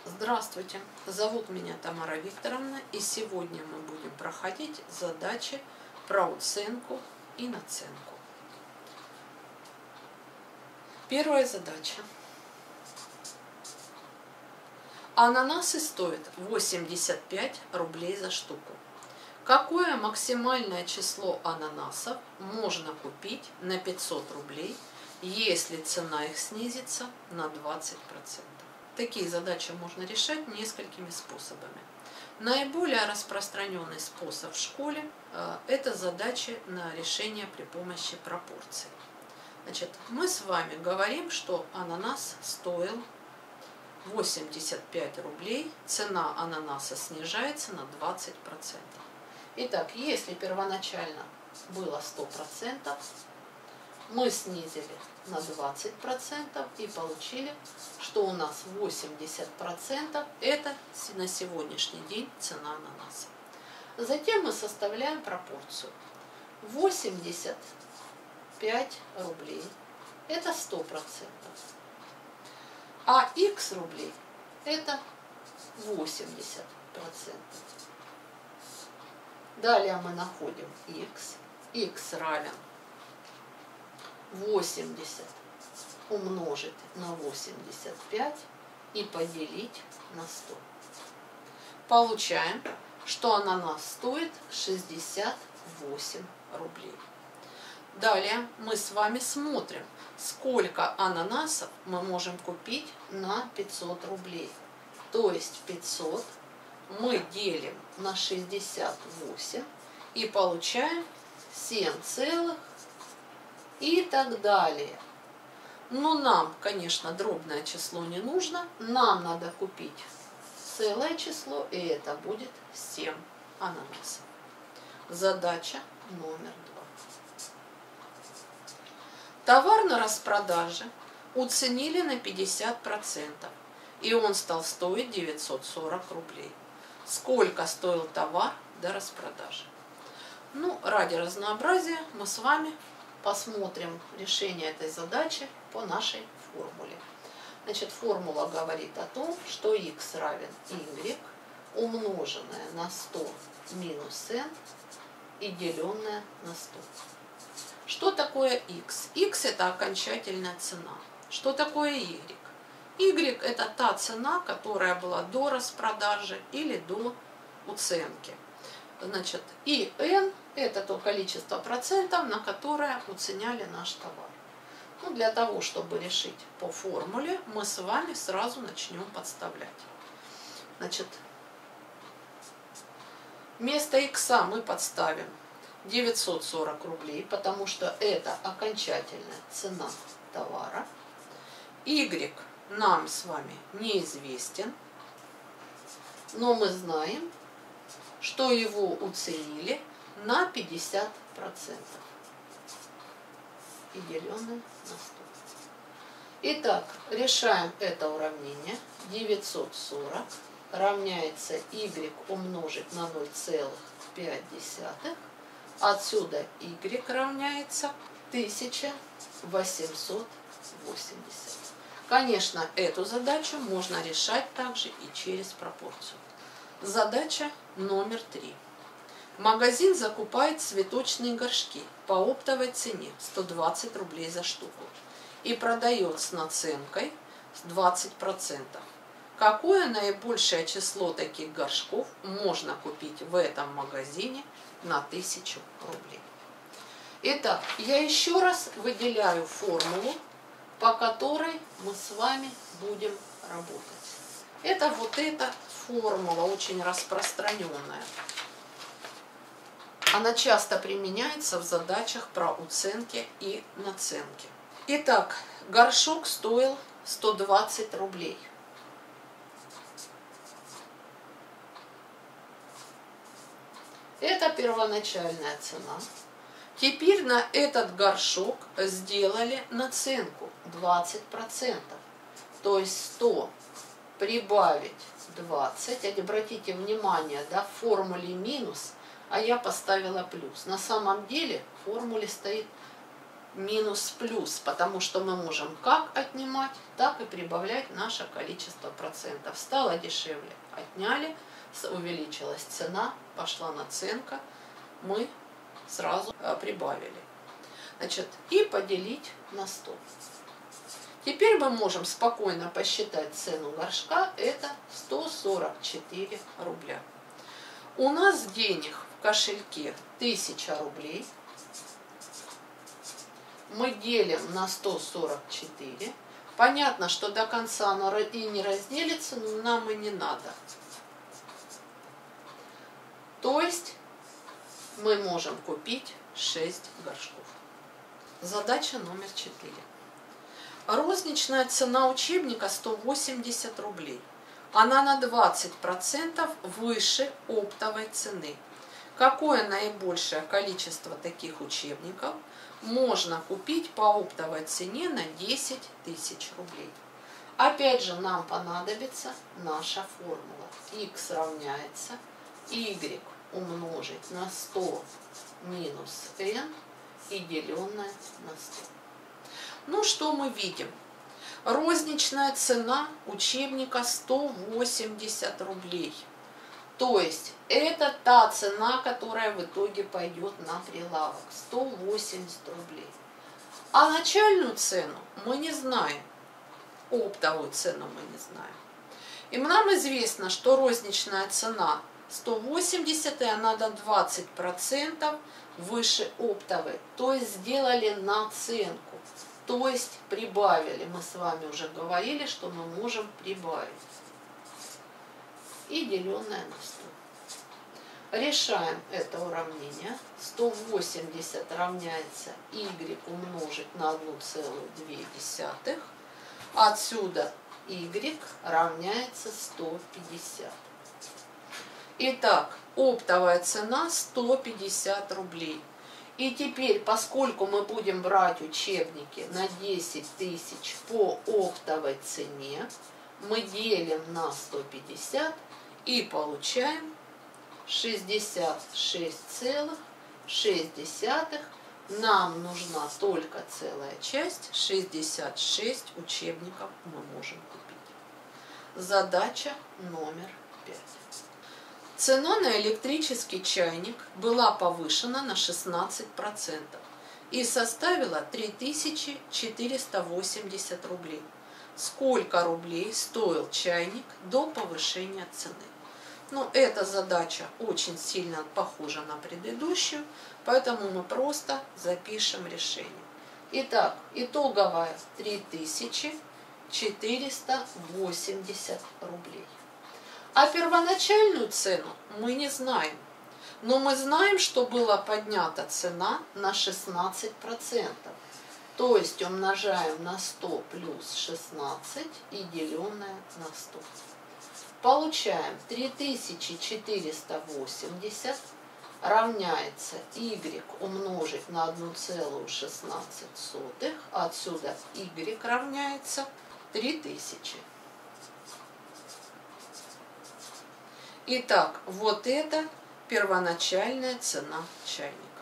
Здравствуйте, зовут меня Тамара Викторовна, и сегодня мы будем проходить задачи про оценку и наценку. Первая задача. Ананасы стоят 85 рублей за штуку. Какое максимальное число ананасов можно купить на 500 рублей, если цена их снизится на 20%? Такие задачи можно решать несколькими способами. Наиболее распространенный способ в школе – это задачи на решение при помощи пропорций. Значит, мы с вами говорим, что ананас стоил 85 рублей, цена ананаса снижается на 20%. Итак, если первоначально было 100%, мы снизили на 20% и получили, что у нас 80% это на сегодняшний день цена ананаса. Затем мы составляем пропорцию. 85 рублей это 100%, а х рублей это 80%. Далее мы находим х. Х равен 80 умножить на 85 и поделить на 100. Получаем, что ананас стоит 68 рублей. Далее мы с вами смотрим, сколько ананасов мы можем купить на 500 рублей. То есть 500 мы делим на 68 и получаем 7 целых и так далее. Но нам, конечно, дробное число не нужно. Нам надо купить целое число, и это будет 7 ананасов. Задача номер 2. Товар на распродаже уценили на 50%, и он стал стоить 940 рублей. Сколько стоил товар до распродажи? Ну, ради разнообразия мы с вами посмотрим решение этой задачи по нашей формуле. Значит, формула говорит о том, что x равен y, умноженное на 100 минус n и деленное на 100. Что такое x? X это окончательная цена. Что такое y? Y это та цена, которая была до распродажи или до уценки. Значит, и n это то количество процентов, на которое уценяли наш товар. Ну, для того, чтобы решить по формуле, мы с вами сразу начнем подставлять. Значит, вместо x мы подставим 940 рублей, потому что это окончательная цена товара. Y нам с вами неизвестен, но мы знаем, что его уценили на 50% и деленное на 100. Итак, решаем это уравнение. 940 равняется y умножить на 0,5. Отсюда y равняется 1880. Конечно, эту задачу можно решать также и через пропорцию. Задача номер 3. Магазин закупает цветочные горшки по оптовой цене 120 рублей за штуку и продает с наценкой 20%. Какое наибольшее число таких горшков можно купить в этом магазине на 1000 рублей? Итак, я еще раз выделяю формулу, по которой мы с вами будем работать. Это вот эта формула, очень распространенная. Она часто применяется в задачах про уценки и наценки. Итак, горшок стоил 120 рублей. Это первоначальная цена. Теперь на этот горшок сделали наценку 20%. То есть 100 прибавить 20. Обратите внимание, да, в формуле минус, а я поставила плюс. На самом деле в формуле стоит минус плюс, потому что мы можем как отнимать, так и прибавлять наше количество процентов. Стало дешевле, отняли, увеличилась цена, пошла наценка, мы сразу прибавили. Значит, и поделить на 100. Теперь мы можем спокойно посчитать цену горшка, это 144 рубля. У нас денег в кошельке 1000 рублей. Мы делим на 144. Понятно, что до конца оно и не разделится, но нам и не надо. То есть мы можем купить 6 горшков. Задача номер 4. Розничная цена учебника 180 рублей. Она на 20% выше оптовой цены. Какое наибольшее количество таких учебников можно купить по оптовой цене на 10 тысяч рублей? Опять же, нам понадобится наша формула. X равняется y умножить на 100 минус n и деленное на 100. Ну, что мы видим? Розничная цена учебника 180 рублей. То есть это та цена, которая в итоге пойдет на прилавок. 180 рублей. А начальную цену мы не знаем. Оптовую цену мы не знаем. И нам известно, что розничная цена 180, и она на 20% выше оптовой. То есть сделали наценку. То есть прибавили. Мы с вами уже говорили, что мы можем прибавить. И деленное на 100. Решаем это уравнение. 180 равняется y умножить на 1,2. Отсюда y равняется 150. Итак, оптовая цена 150 рублей. И теперь, поскольку мы будем брать учебники на 10 тысяч по оптовой цене, мы делим на 150 и получаем 66,6. Нам нужна только целая часть, 66 учебников мы можем купить. Задача номер 5. Цена на электрический чайник была повышена на 16% и составила 3480 рублей. Сколько рублей стоил чайник до повышения цены? Ну, эта задача очень сильно похожа на предыдущую, поэтому мы просто запишем решение. Итак, итоговая 3480 рублей. А первоначальную цену мы не знаем. Но мы знаем, что была поднята цена на 16%. То есть умножаем на 100 плюс 16 и деленное на 100. Получаем 3480 равняется y умножить на 1,16. Отсюда y равняется 3000. Итак, вот это первоначальная цена чайника.